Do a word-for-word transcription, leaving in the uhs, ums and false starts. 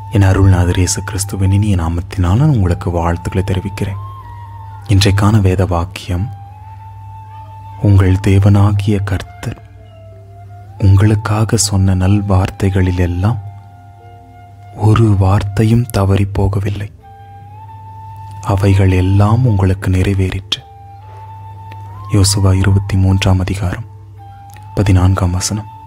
என் அருள்நாதர் இயேசு கிறிஸ்துவின் இனிய நாமத்தினால் நான் உங்களுக்கு வாழ்த்துக்களை தெரிவிக்கிறேன். இன்றைக்கான வேத வாக்கியம், உங்கள் தேவனாகிய கர்த்தர் உங்களுக்காக சொன்ன நல் வார்த்தைகளில் எல்லாம் ஒரு வார்த்தையும் தவறி போகவில்லை, அவைகள் எல்லாம் உங்களுக்கு நிறைவேறிற்று. யோசுவா இருபத்தி மூன்றாம் அதிகாரம் பதினான்காம் வசனம்.